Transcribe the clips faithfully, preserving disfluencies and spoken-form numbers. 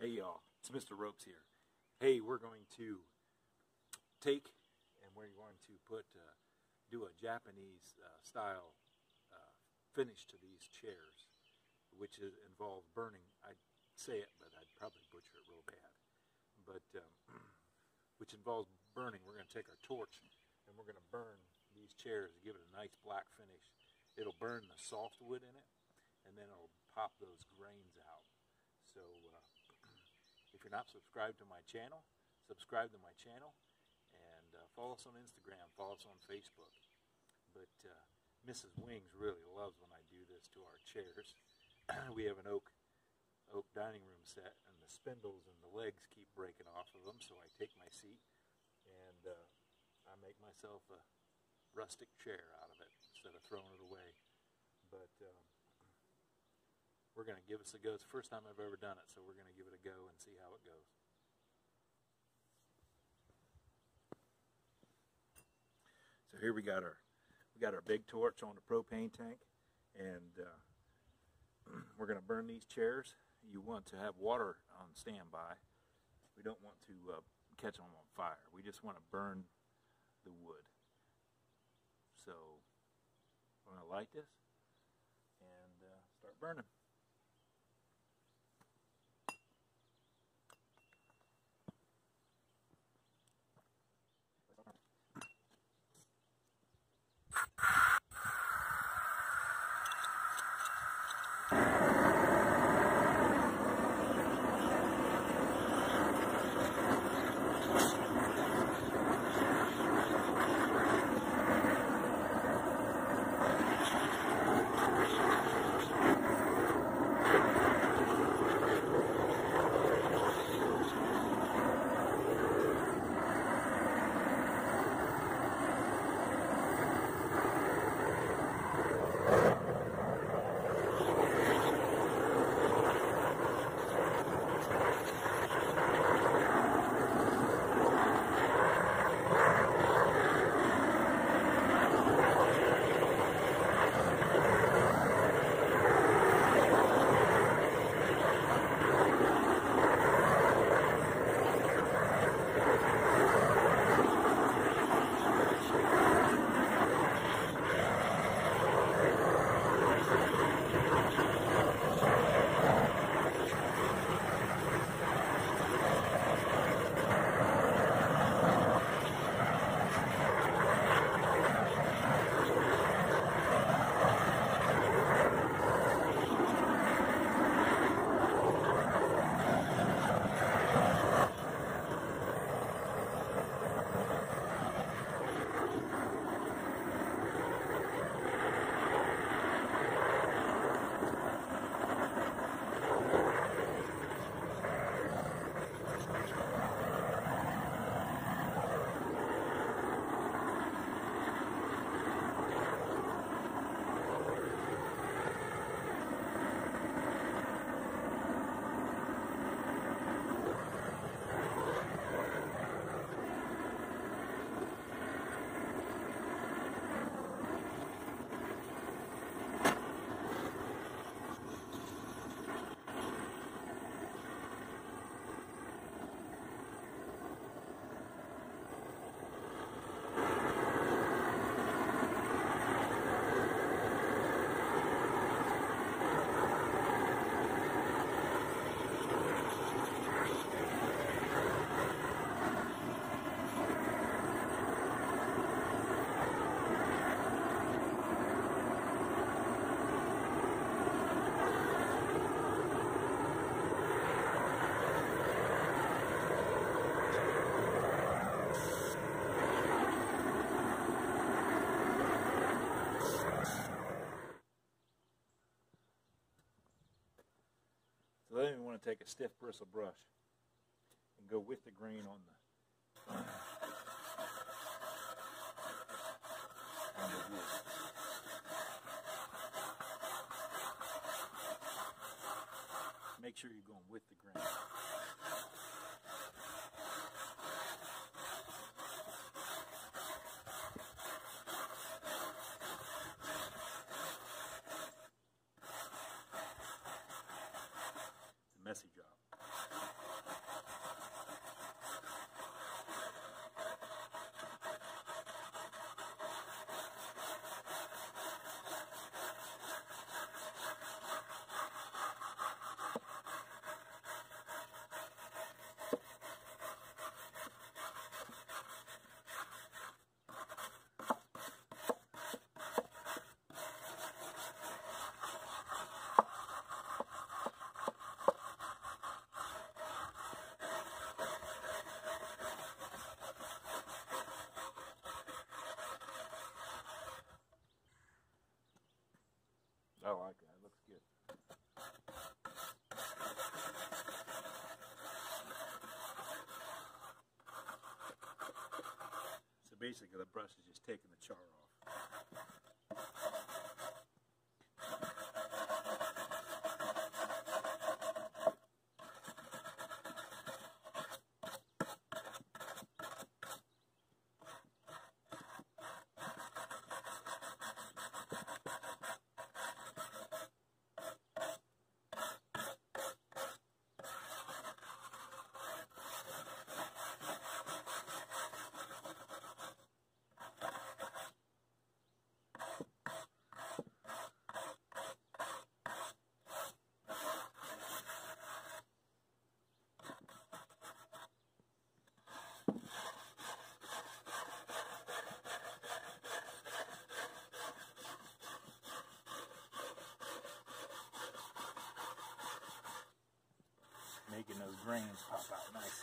Hey y'all, it's Mister Ropes here. Hey, we're going to take and we're going to put uh, do a Japanese uh, style uh, finish to these chairs, which is, involves burning. I'd say it, but I'd probably butcher it real bad. But um, which involves burning. We're going to take our torch and we're going to burn these chairs, give it a nice black finish. It'll burn the softwood in it, and then it'll pop those grains out. So uh, if you're not subscribed to my channel, subscribe to my channel, and uh, follow us on Instagram, follow us on Facebook. But uh, Missus Wings really loves when I do this to our chairs. We have an oak oak dining room set, and the spindles and the legs keep breaking off of them, so I take my seat and uh, I make myself a rustic chair out of it instead of throwing it away. But um, we're going to give this a go. It's the first time I've ever done it, so we're going to give it a go and see how it goes. So here we got our we got our big torch on the propane tank, and uh, we're going to burn these chairs. You want to have water on standby. We don't want to uh, catch them on fire. We just want to burn the wood. So we're going to light this and uh, start burning. So then we want to take a stiff bristle brush and go with the grain on the, on the wood. Make sure you're going with the grain. Messy job. basically the brush is just taking the char off. Making those grains pop out nicely.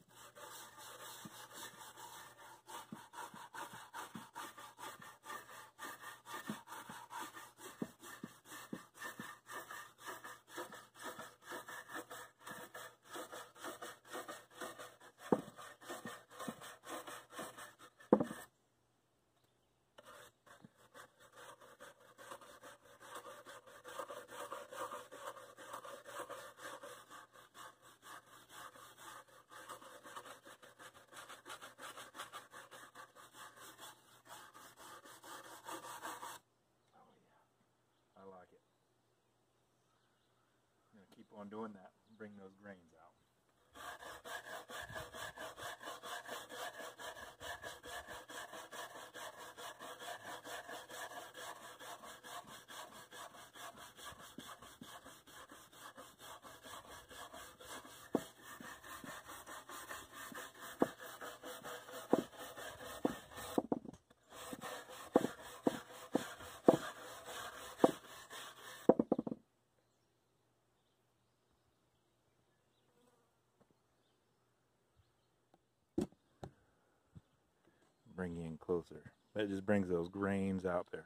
Keep on doing that, bring those grains out. Bring you in closer. That just brings those grains out there.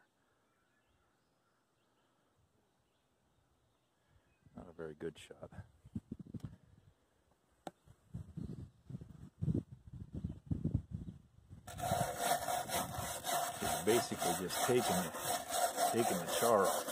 Not a very good shot. It's basically just taking it, taking the char off.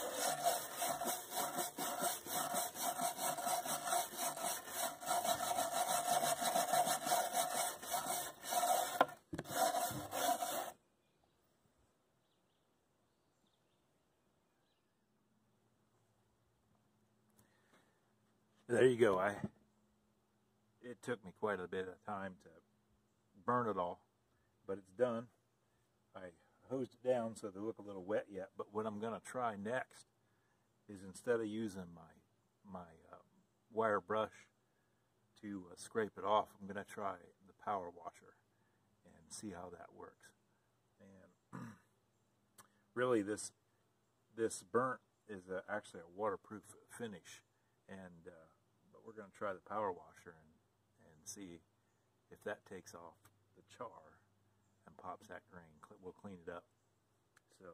There you go. I it took me quite a bit of time to burn it all, but it's done. I hosed it down so they look a little wet yet, but what I'm going to try next is instead of using my my uh, wire brush to uh, scrape it off, I'm going to try the power washer and see how that works. And really, this this burnt is a, actually a waterproof finish, and uh, but we're going to try the power washer and, and see if that takes off the char and pops that grain. We'll clean it up. So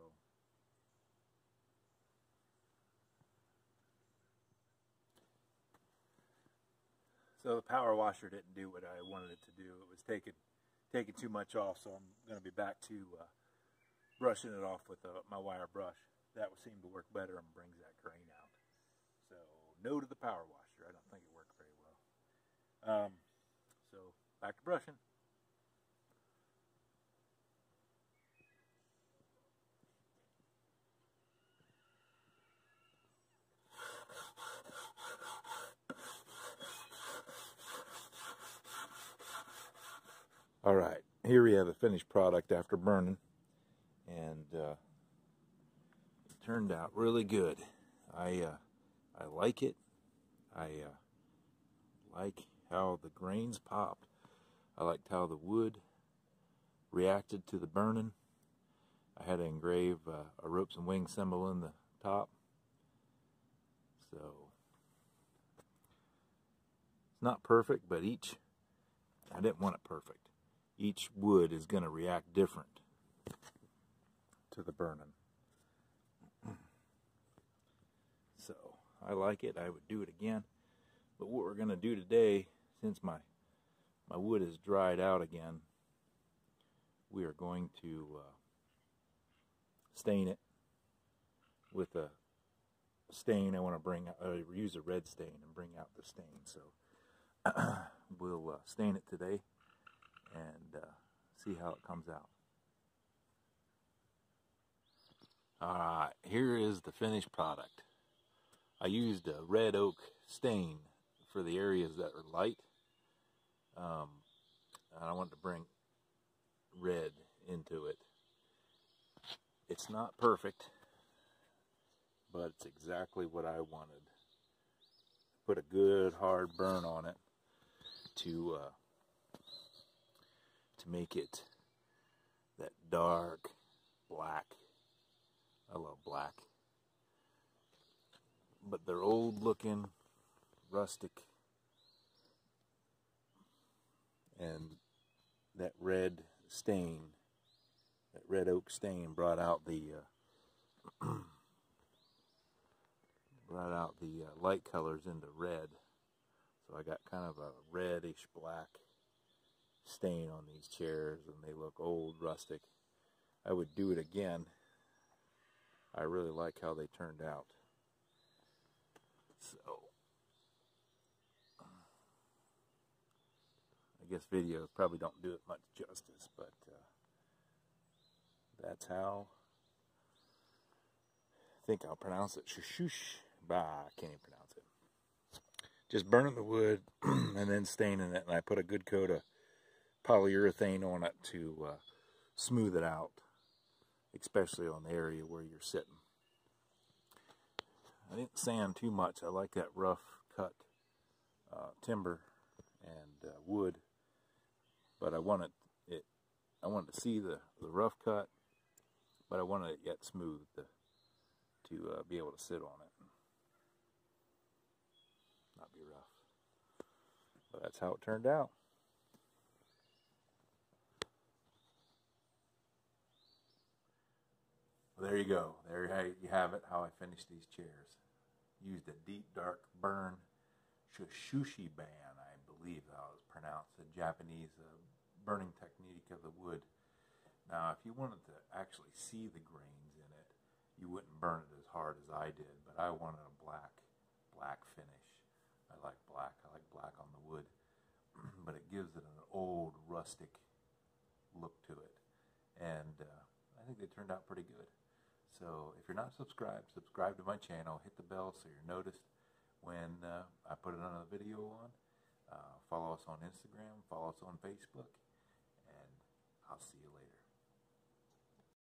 so the power washer didn't do what I wanted it to do. It was taking taking too much off, so I'm going to be back to uh, brushing it off with uh, my wire brush. That would seem to work better and brings that grain out. So no to the power washer. I don't think it worked very well. Um, so back to brushing. All right, here we have a finished product after burning, and uh, it turned out really good. I uh, I like it. I uh, like how the grains popped. I liked how the wood reacted to the burning. I had to engrave uh, a ropes and wings symbol in the top. So it's not perfect, but each, I didn't want it perfect. Each wood is going to react different to the burning. So I like it. I would do it again. But what we're going to do today, since my my wood is dried out again, we are going to uh, stain it with a stain. I want to bring uh, use a red stain and bring out the stain. So we'll uh, stain it today and uh, see how it comes out. Alright, here is the finished product. I used a red oak stain for the areas that are light. Um, and I wanted to bring red into it. It's not perfect, but it's exactly what I wanted. Put a good hard burn on it to uh, to make it that dark black. I love black, but they're old looking, rustic, and that red stain, that red oak stain brought out the uh, brought out the uh, light colors into red. So I got kind of a reddish black stain on these chairs, and they look old, rustic. I would do it again. I really like how they turned out. So I guess videos probably don't do it much justice, but uh, that's how I think I'll pronounce it. Shou Sugi Ban. I can't even pronounce it. Just burning the wood and then staining it, and I put a good coat of polyurethane on it to uh, smooth it out, especially on the area where you're sitting. I didn't sand too much. I like that rough cut uh, timber and uh, wood, but I wanted it. I wanted to see the, the rough cut, but I wanted it yet smooth to, to uh, be able to sit on it, not be rough. But that's how it turned out. There you go. There you have it, how I finished these chairs. Used a deep, dark burn, Shou Sugi Ban, I believe how it's pronounced, the Japanese uh, burning technique of the wood. Now, if you wanted to actually see the grains in it, you wouldn't burn it as hard as I did, but I wanted a black, black finish. I like black. I like black on the wood, but it gives it an old, rustic look to it, and uh, I think they turned out pretty good. So if you're not subscribed, subscribe to my channel, hit the bell so you're noticed when uh, I put another video on. Uh, follow us on Instagram, follow us on Facebook, and I'll see you later.